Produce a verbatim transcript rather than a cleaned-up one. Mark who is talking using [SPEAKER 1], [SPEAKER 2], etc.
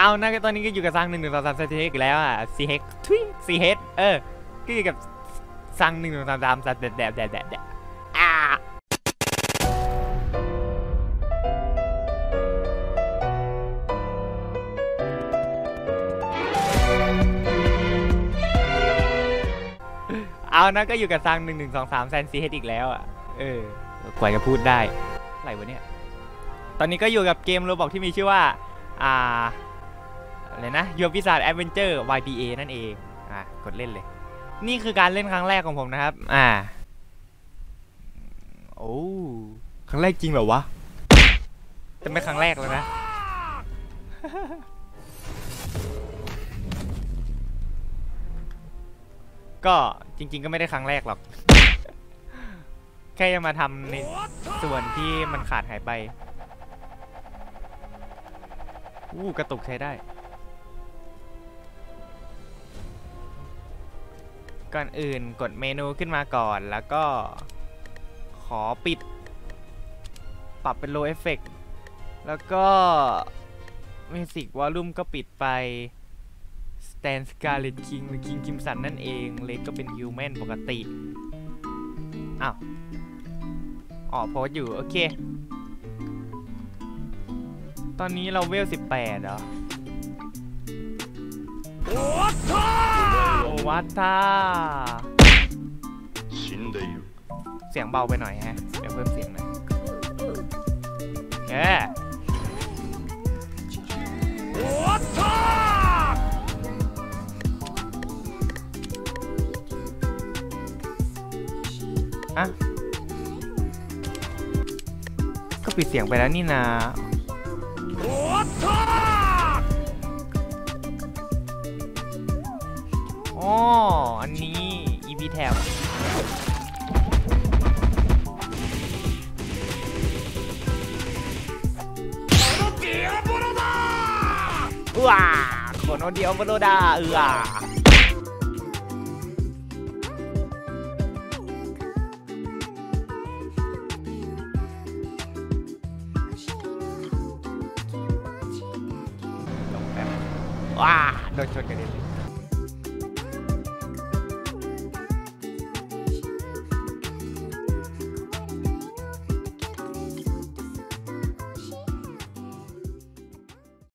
[SPEAKER 1] เอานะตอนนี้ก็อยู่กับซังหนึ่งหนึ่งสองสามซีเฮกแล้วอ่ะซีเฮกทุยซีเฮกเออก็อยู่กับซังหนึ่งหนึ่งสองสามสามแดดแดดแดดแดดแดดอ่าเอานะก็อยู่กับซังหนึ่งหนึ่งสองสามแซนซีเฮดอีกแล้วอ่ะเออกว่าจะพูดได้อะไรวะเนี่ยตอนนี้ก็อยู่กับเกมโรบอกที่มีชื่อว่าอ่าอะไรนะ Your Wizard Adventure วาย บี เอ นั่นเองอ่ะกดเล่นเลยนี่คือการเล่นครั้งแรกของผมนะครับอ่าโอ้ครั้งแรกจริงเหรอวะแต่ไม่ครั้งแรกแล้วนะก็จริงๆก็ไม่ได้ครั้งแรกหรอกแค่ยังมาทำในส่วนที่มันขาดหายไปอู้กระตุกใช้ได้ก่อนอื่นกดเมนูขึ้นมาก่อนแล้วก็ขอปิดปรับเป็น low effect แล้วก็ music volume ก็ปิดไป Stan Scarlet King หรือ King Crimson นั่นเองเล็กก็เป็น human ปกติอ้าวอ๋อโพสอยู่โอเคตอนนี้เราเวลสิบแปดเหรอโอ้วัตตาเสียงเบาไปหน่อยฮะเดี๋ยวเพิ่มเสียงหน่อยเอ๊ะอะก็ปิดเสียงไปแล้วนี่นาอ๋ออันนี้ อี พี แท็บว้าโคโนเดียวโบโลดาเอือว้าโดนชนกันเลย